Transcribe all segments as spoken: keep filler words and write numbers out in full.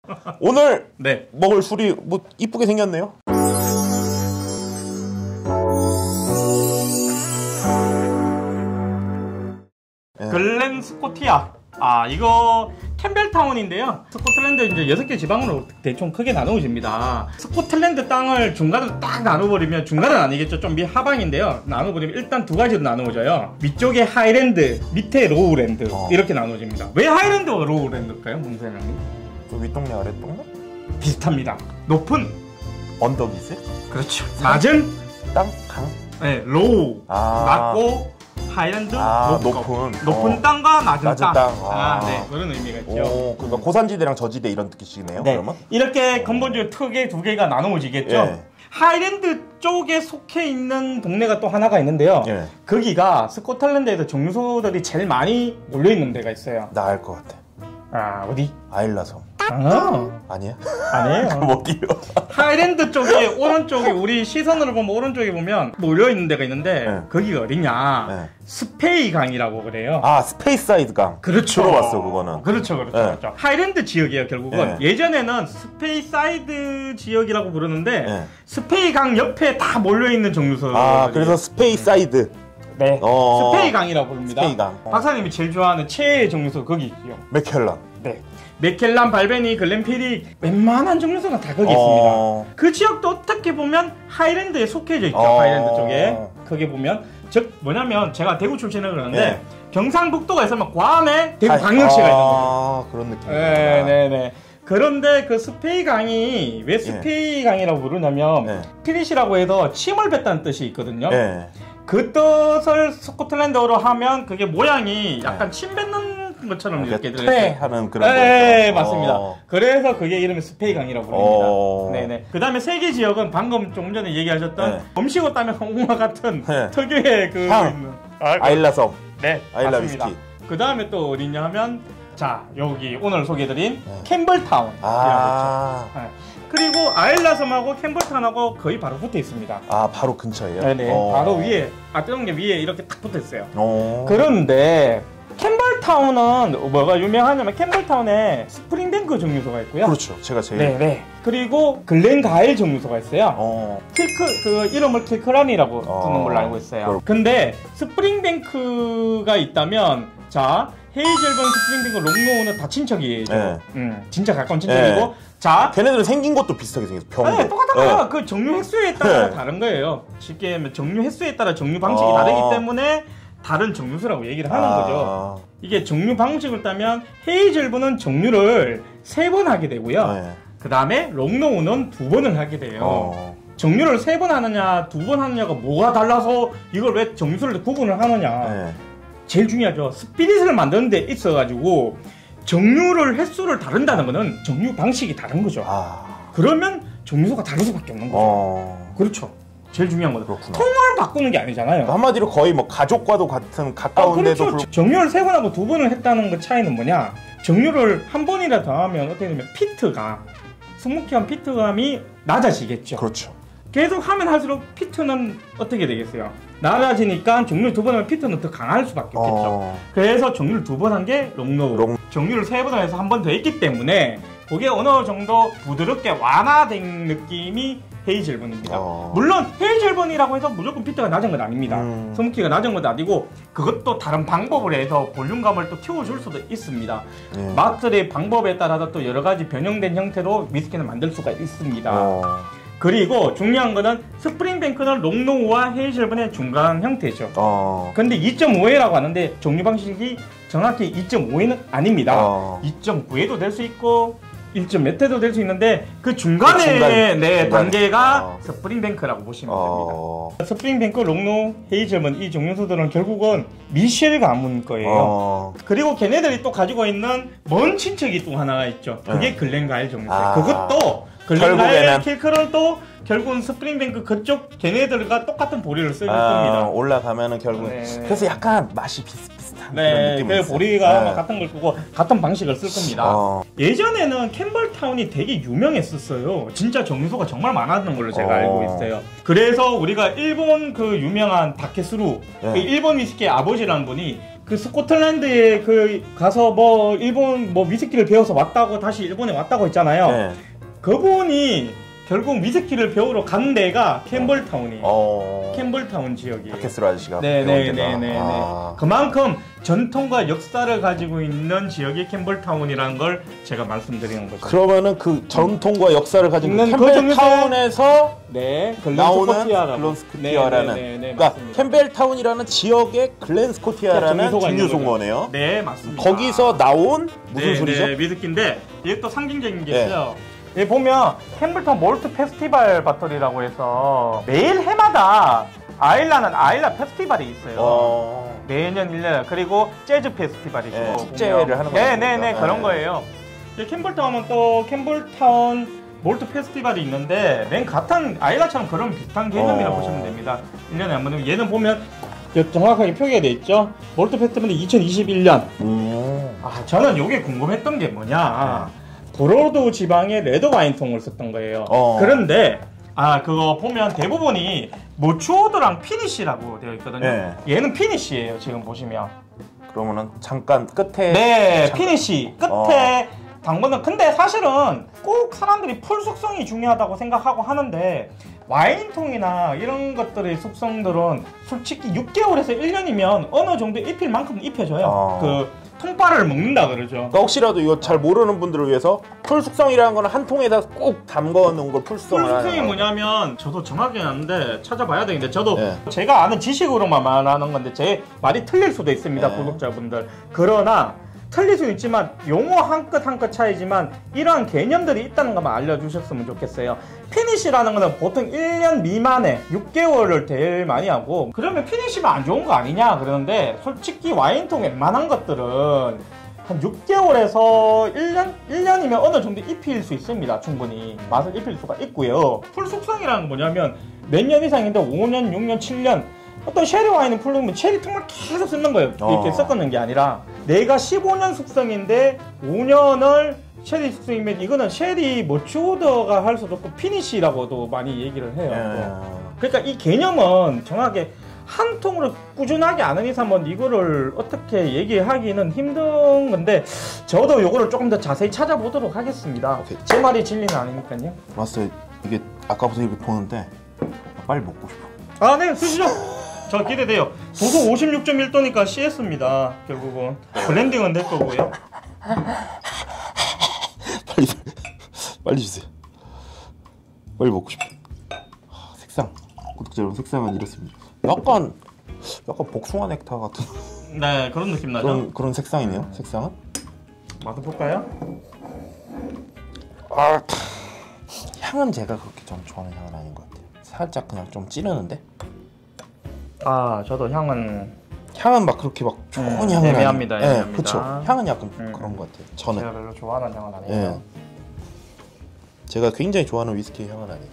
오늘 네. 먹을 술이 뭐 이쁘게 생겼네요. 글렌 스코티아. 아, 이거 캠벨타운인데요. 스코틀랜드 이제 여섯 개 지방으로 대충 크게 나누어집니다. 스코틀랜드 땅을 중간으로 딱 나눠버리면, 중간은 아니겠죠. 좀 하방인데요. 나눠버리면 일단 두 가지로 나누어져요. 위쪽에 하이랜드, 밑에 로우랜드. 어. 이렇게 나누어집니다. 왜 하이랜드와 로우랜드일까요, 몽사장님? 그 윗동네 아랫동네? 비슷합니다. 높은 언덕이지? 그렇죠. 낮은 땅? 강? 네, 로우. 아. 낮고 하이랜드, 아, 높고. 높은 높은 어. 땅과 낮은, 낮은 땅. 땅. 아, 아. 네, 그런 의미가 있죠. 오, 그러니까 고산지대랑 저지대 이런 뜻이네요. 네. 그러면? 이렇게 근본적으로 크게 두 개가 나누어지겠죠. 예. 하이랜드 쪽에 속해 있는 동네가 또 하나가 있는데요. 예. 거기가 스코틀랜드에서 정류소들이 제일 많이 몰려있는 데가 있어요. 나 알 것 같아. 아, 어디? 아일라섬. 아, 아니야? 아니에요. 그럼 어디요? 하이랜드 쪽에 오른쪽에, 우리 시선으로 보면 오른쪽에 보면 몰려있는 데가 있는데 네. 거기가 어디냐? 네. 스페이 강이라고 그래요. 아, 스페이스사이드 강. 그렇죠. 들어봤어, 그거는. 그렇죠, 그렇죠, 네. 그렇죠. 하이랜드 지역이에요, 결국은. 네. 예전에는 스페이사이드 지역이라고 부르는데 네. 스페이 강 옆에 다 몰려있는 정류소. 아, 그래서 스페이사이드. 네. 어. 스페이 강이라고 부릅니다. 스페이 강. 어. 박사님이 제일 좋아하는 최애의 정류소 거기 있고요. 맥켈란. 네. 메켈란, 발베니, 글렌피리 웬만한 정류소가 다 거기 어. 있습니다. 그 지역도 어떻게 보면 하이랜드에 속해져 있죠. 어. 하이랜드 쪽에. 거기 보면 즉 뭐냐면 제가 대구 출신을 그러는데 네. 경상북도가 있으면 괌에 대구 아, 광역시가 아, 있는 거죠. 그런 느낌. 네네네. 그런데 그 스페이 강이 왜 스페이 강이라고 부르냐면 네. 피릿이라고 해서 침을 뱉다는 뜻이 있거든요. 네. 그 뜻을 스코틀랜드어로 하면 그게 모양이 약간 네. 침 뱉는 것처럼 이렇게 이렇게 들어있어요. 퇴하는 그런 네, 거죠. 맞습니다. 어. 그래서 그게 이름이 스페이 강이라고 부릅니다. 어. 네네. 그 다음에 세 개 지역은 방금 조금 전에 얘기하셨던 네. 음식을 따면 홍화 같은 네. 특유의 그 향. 있는 아, 아일라섬. 네, 아일라 맞습니다. 위스키. 그 다음에 또 어디냐 하면 자 여기 오늘 소개해드린 네. 캠벨타운이라고 아. 있죠. 네. 그리고 아일라섬하고 캠벨타운하고 거의 바로 붙어 있습니다. 아, 바로 근처에요? 네네. 어. 바로 위에 아 뜨는 게 위에 이렇게 딱 붙어 있어요. 어. 그런데 캠벨타운은 뭐가 유명하냐면 캠벨타운에 스프링뱅크 정류소가 있고요. 그렇죠. 제가 제일. 네네. 그리고 글렌가일 정류소가 있어요. 어. 킬크 그 이름을 킬크런이라고 어. 쓰는 걸로 알고 있어요. 그럼. 근데 스프링뱅크가 있다면 자 헤이즐번 스프링뱅크 롱노우는 다 친척이에요. 네. 음, 진짜 가까운 친척이고 네. 자 걔네들은 생긴 것도 비슷하게 생겼어. 병도. 네, 똑같아요. 네. 그 정류 횟수에 따라 네. 다른 거예요. 쉽게 하면 정류 횟수에 따라 정류 방식이 아. 다르기 때문에 다른 정류소라고 얘기를 하는 아. 거죠. 이게 정류 방식을 따면 헤이즐번은 정류를 세 번 하게 되고요. 네. 그 다음에 롱노우는 두 번을 하게 돼요. 어. 정류를 세 번 하느냐 두 번 하느냐가 뭐가 달라서 이걸 왜 정류소를 구분을 하느냐. 네. 제일 중요하죠. 스피릿을 만드는 데 있어가지고 정류를 횟수를 다룬다는 거는 정류 방식이 다른 거죠. 아. 그러면 정류소가 다를 수밖에 없는 거죠. 어. 그렇죠. 제일 중요한 거죠. 그렇구나. 통을 바꾸는 게 아니잖아요. 한마디로 거의 뭐 가족과도 같은 가까운데도 아, 그렇죠. 불... 정류를 세 번 하고 두 번을 했다는 것 차이는 뭐냐? 정류를 한 번이라 더 하면 어떻게 되면 피트가 스모키한 피트감이 낮아지겠죠. 그렇죠. 계속 하면 할수록 피트는 어떻게 되겠어요? 낮아지니까 정류를 두 번 하면 피트는 더 강할 수밖에 없겠죠. 어. 그래서 정류를 두 번 한 게 롱노우. 롱... 정류를 세 번 해서 한 번 더 했기 때문에 그게 어느 정도 부드럽게 완화된 느낌이 헤이즐번입니다. 어. 물론 헤이즐번이라고 해서 무조건 피트가 낮은 건 아닙니다. 음. 스모키가 낮은 건 아니고 그것도 다른 방법을 해서 볼륨감을 또 키워줄 수도 있습니다. 네. 마틀의 방법에 따라서 또 여러 가지 변형된 형태로 위스키를 만들 수가 있습니다. 어. 그리고 중요한 거는 스프링뱅크는 롱노우와 헤이즐번의 중간 형태죠. 어. 근데 이 점 오 회라고 하는데 종류 방식이 정확히 이 점 오 회는 아닙니다. 어. 이 점 구 회도 될 수 있고 일 점 몇 회도 될 수 있는데 그 중간에 그 중간, 네, 중간에. 단계가 어. 스프링뱅크라고 보시면 어. 됩니다. 스프링뱅크, 롱노우, 헤이즐번 이 정류소들은 결국은 미셸 가문 거예요. 어. 그리고 걔네들이 또 가지고 있는 먼 친척이 또 하나가 있죠. 그게 네. 글렌가일 정류소예요. 아. 그것도 글렌가일 결국에는- 킬크런 또 결국은 스프링뱅크 그쪽 걔네들과 똑같은 보리를 쓰고 아, 겁니다. 올라가면은 결국 네. 그래서 약간 맛이 비슷비슷한 그런 네, 느낌이 그 있어요. 보리가 네. 같은 걸 쓰고 같은 방식을 쓸 겁니다. 어. 예전에는 캠벨타운이 되게 유명했었어요. 진짜 정류소가 정말 많았던 걸로 제가 어. 알고 있어요. 그래서 우리가 일본 그 유명한 다케스루, 네. 그 일본 위스키의 아버지라는 분이 그 스코틀랜드에 그 가서 뭐 일본 뭐 위스키를 배워서 왔다고 다시 일본에 왔다고 했잖아요. 네. 그분이 결국 위스키를 배우러 간 데가 캠벨타운이에요. 어... 캠벨타운 지역이에요. 타케스로 아저씨가 네네네네. 아... 그만큼 전통과 역사를 가지고 있는 지역이 캠벨타운이라는 걸 제가 말씀드리는 거죠. 그러면은 그 전통과 역사를 가지고 있는 캠벨타운에서 네, 나오는 글렌 스코티아라는 네, 네, 네, 네, 그러니까 맞습니다. 캠벨타운이라는 지역의 글렌 스코티아라는 증류소인 거네요. 네, 맞습니다. 거기서 나온 무슨 네, 소리죠? 네, 위스키인데 이게 또 상징적인 게 네. 있어요. 여기 보면 캠벨타운 몰트 페스티벌 바터리라고 해서 매일 해마다 아일라는 아일라 페스티벌이 있어요. 어... 매년 일 년 그리고 재즈 페스티벌이 있고 네, 축제를 하는 거예요. 네네네 그런 네. 거예요. 이 캠벨타운은 또 캠벨타운 몰트 페스티벌이 있는데 맨 같은 아일라처럼 그런 비슷한 개념이라고 어... 보시면 됩니다. 일 년에 한 번. 얘는 보면 정확하게 표기가 돼 있죠. 몰트 페스티벌이 이천이십일 년. 음... 아 저는 이게 궁금했던 게 뭐냐. 보로도 지방의 레드 와인통을 썼던 거예요. 어... 그런데 아 그거 보면 대부분이 모추오드랑 피니쉬라고 되어 있거든요. 네. 얘는 피니쉬예요. 지금 보시면. 그러면은 잠깐 끝에 네, 잠깐... 피니쉬 끝에 어... 당분은 근데 사실은 꼭 사람들이 풀 숙성이 중요하다고 생각하고 하는데 와인통이나 이런 것들의 숙성들은 솔직히 육 개월에서 일 년이면 어느 정도 입힐 만큼 입혀져요. 어... 그 통발을 먹는다 그러죠. 그러니까 혹시라도 이거 잘 모르는 분들을 위해서 풀 숙성이라는 거는 한 통에다 꼭 담궈 놓은 걸 풀 숙성을 풀 하는 숙성이 거. 뭐냐면 저도 정확히 아는데 찾아봐야 되는데 저도 네. 제가 아는 지식으로만 말하는 건데 제 말이 틀릴 수도 있습니다. 네. 구독자분들. 그러나 틀릴 수 있지만 용어 한 끗 한 끗 차이지만 이러한 개념들이 있다는 것만 알려주셨으면 좋겠어요. 피니쉬라는 거는 보통 일 년 미만에 육 개월을 제일 많이 하고 그러면 피니쉬가 안 좋은 거 아니냐 그러는데 솔직히 와인통 웬만한 것들은 한 육 개월에서 일 년? 일 년이면 어느 정도 입힐 수 있습니다. 충분히 맛을 입힐 수가 있고요. 풀 숙성이라는 건 뭐냐면 몇 년 이상인데 오 년, 육 년, 칠 년 어떤 쉐리 와인은 풀르면 쉐리 통을 계속 쓰는 거예요. 이렇게 어. 섞는 게 아니라 내가 십오 년 숙성인데 오 년을 쉐리 숙성이면 이거는 쉐리 모추오더가 할 수도 없고 피니쉬라고도 많이 얘기를 해요. 예. 그러니까 이 개념은 정확하게 한 통으로 꾸준하게 아는 이상은 이거를 어떻게 얘기하기는 힘든 건데 저도 이거를 조금 더 자세히 찾아보도록 하겠습니다. 오케이. 제 말이 진리는 아니니까요. 맞어요. 이게 아까부터 이렇게 보는데 빨리 먹고 싶어. 아, 네, 드시죠. 저 기대돼요. 도수 오십육 점 일 도니까 씨에스입니다. 결국은 블렌딩은 될 거고요. 빨리 빨리 주세요. 빨리 먹고 싶어. 하, 색상 구독자 여러분 색상은 이렇습니다. 약간 약간 복숭아 넥타 같은 네, 그런 느낌 나죠. 그런 그런 색상이네요. 색상은 맡아볼까요? 아, 향은 제가 그렇게 좀 좋아하는 향은 아닌 것 같아요. 살짝 그냥 좀 찌르는데. 아, 저도 향은 향은 막 그렇게 막 좋은 음, 향은 애매합니다. 아니... 네, 애매합니다. 그렇죠. 향은 약간 음. 그런 것 같아요. 저는 제가 별로 좋아하는 향은 아니에요. 네. 제가 굉장히 좋아하는 위스키 향은 아니에요.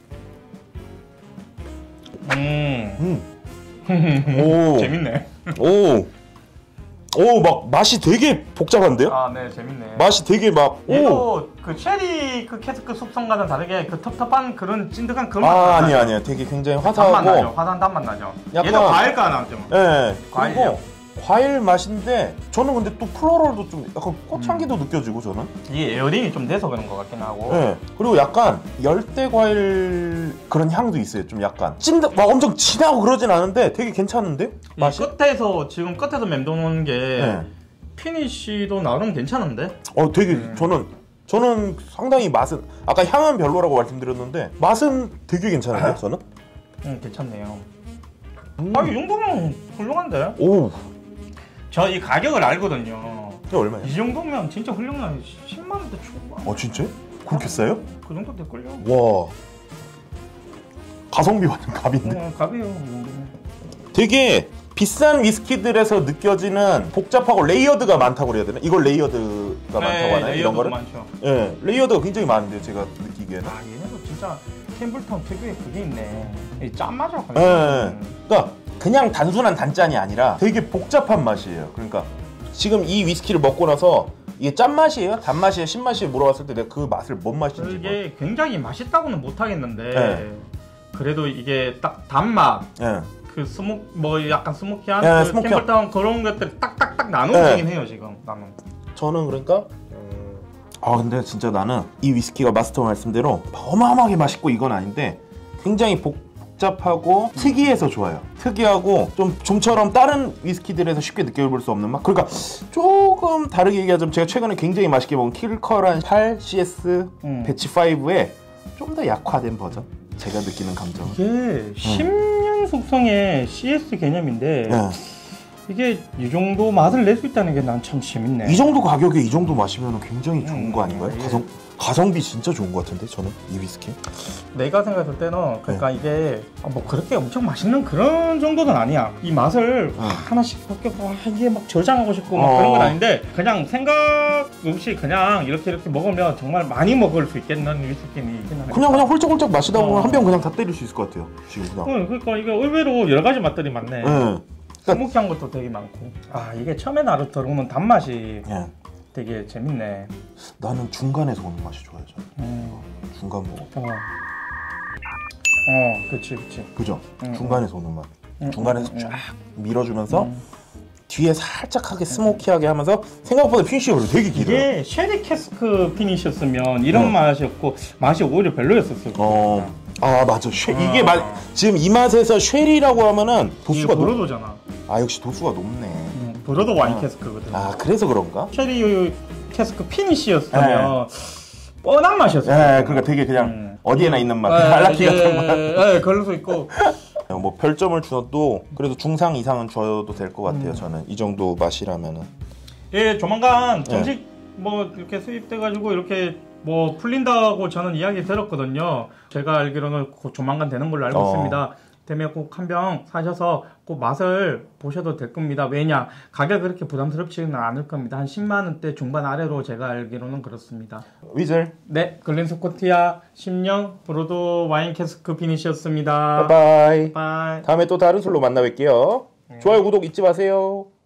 음, 음. 오, 재밌네. 오, 오, 막 맛이 되게 복잡한데요? 아, 네, 재밌네. 맛이 되게 막 오. 얘도 그 체리 그 캐스크 숙성과는 다르게 그 텁텁한 그런 찐득한 그런 맛. 아, 아니야, 아니야. 되게 굉장히 단맛 나죠. 화사하고. 화사한 단맛 나죠. 약간- 얘도 과일가 나죠. 예. 과일이요. 그리고 과일 맛인데 저는 근데 또 플로럴도 좀 약간 꽃향기도 음. 느껴지고 저는. 이게 에어링이 좀 돼서 그런 것 같긴 하고. 예. 그리고 약간 열대 과일 그런 향도 있어요. 좀 약간 찐득 막 엄청 진하고 그러진 않은데 되게 괜찮은데 이 맛이. 끝에서 지금 끝에서 맴도는 게 네. 피니쉬도 나름 괜찮은데. 어, 되게 음. 저는 저는 상당히 맛은 아까 향은 별로라고 말씀드렸는데 맛은 되게 괜찮은데 저는. 음, 괜찮네요. 음. 아, 이 정도면 훌륭한데. 오, 저 이 가격을 알거든요. 이게 얼마예요? 이 정도면 진짜 훌륭한 십만 원대 초반. 어, 진짜? 그렇게 싸요? 그 정도 될걸요? 와, 가성비 완전 갑인데. 어, 가벼요. 이 정도면. 되게 비싼 위스키들에서 느껴지는 복잡하고 레이어드가 많다고 그래야 되나? 이걸 레이어드가 많다고 하나요? 이런 거를? 많죠. 예, 레이어드가 굉장히 많은데요, 제가 느끼기에는. 아, 얘네도 진짜 캠블타운 특유의 그게 있네. 이 짠맛이라 예, 예. 그러니까 그냥 단순한 단짠이 아니라 되게 복잡한 맛이에요. 그러니까 지금 이 위스키를 먹고 나서 이게 짠맛이에요? 단맛이에요? 신맛이에요? 물어봤을 때 내가 그 맛을 뭔 맛인지 이게 굉장히 맛있다고는 못하겠는데 네. 그래도 이게 딱 단맛 예. 그 그 스모 뭐 약간 스모키한 네, 그 스모키한. 캠벨타운 그런 것들 딱딱딱 나누어지긴 네. 해요 지금 나는. 저는 그러니까 음... 아 근데 진짜 나는 이 위스키가 마스터 말씀대로 어마어마하게 맛있고 이건 아닌데 굉장히 복, 복잡하고 특이해서 좋아요. 특이하고 좀 좀처럼 다른 위스키들에서 쉽게 느껴볼 수 없는 맛. 그러니까 조금 다르게 얘기하자면 제가 최근에 굉장히 맛있게 먹은 킬커란 팔 씨에스 음. 배치 오에 좀 더 약화된 버전. 제가 느끼는 감정은. 이게 십 년 숙성의 씨에스 개념인데 네. 이게 이 정도 맛을 낼 수 있다는 게 난 참 재밌네. 이 정도 가격에 이 정도 마시면 굉장히 좋은 음, 거 아닌가요? 예. 가성 가성비 진짜 좋은 것 같은데 저는 이 위스키. 내가 생각했을 때는 그러니까 네. 이게 뭐 그렇게 엄청 맛있는 그런 정도는 아니야. 이 맛을 네. 하나씩 밖에 와 이게 막 저장하고 싶고 막 어. 그런 건 아닌데 그냥 생각 없이 그냥 이렇게 이렇게 먹으면 정말 많이 먹을 수 있겠는 위스키는 있긴 하네. 그냥 그냥 홀짝홀짝 마시다 보면 어. 한 병 그냥 다 때릴 수 있을 것 같아요. 지금 그냥. 어, 그러니까 이게 의외로 여러 가지 맛들이 많네. 네. 스모키한 것도 되게 많고. 아 이게 처음에 나를 들어오면 단맛이 예. 되게 재밌네. 나는 중간에서 오는 맛이 좋아요. 저는. 음. 중간 먹어. 어. 어, 그렇지, 그렇지. 그죠? 음, 중간에서 오는 맛. 음, 중간에서 음, 쫙 밀어주면서 음. 뒤에 살짝하게 스모키하게 하면서 생각보다 피니쉬가 되게 길어요. 이게 쉐리 캐스크 피니시였으면 이런 네. 맛이었고 맛이 오히려 별로였었을 거야. 어, 아 맞아. 쉐, 아. 이게 맛 지금 이 맛에서 쉐리라고 하면은 도수가 높. 브로도잖아. 아 역시 도수가 높네. 음, 브로도 와인 어. 캐스크거든. 아 그래서 그런가? 쉐리 캐스크 피니시였으면 뻔한 맛이었어. 예, 그러니까 되게 그냥 음. 어디에나 있는 맛, 예, 알라키 예, 같은 맛. 예, 그럴 수 있고. 뭐 별점을 주어도 그래도 중상 이상은 줘도 될 것 같아요. 음. 저는 이 정도 맛이라면은. 예, 조만간 네. 정식 뭐 이렇게 수입돼가지고 이렇게 뭐 풀린다고 저는 이야기 들었거든요. 제가 알기로는 곧 조만간 되는 걸로 알고 어. 있습니다. 되면 꼭 한 병 사셔서 꼭 맛을 보셔도 될 겁니다. 왜냐? 가격 그렇게 부담스럽지는 않을 겁니다. 한 십만 원대 중반 아래로 제가 알기로는 그렇습니다. 위즐. 네, 글렌 스코티아 십 년 브로도 와인 캐스크 피니시였습니다. 바이바이. 바이. 다음에 또 다른 술로 만나 뵐게요. 좋아요, 구독 잊지 마세요.